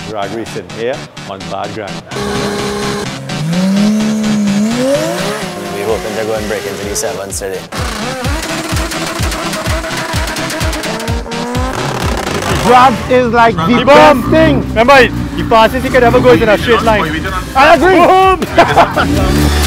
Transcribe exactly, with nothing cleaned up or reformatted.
drag racing here on Bad Ground. We're hoping to go and break into the sevens today. Drag is like the best thing. Remember, the fastest you could ever go is in a straight line. I agree.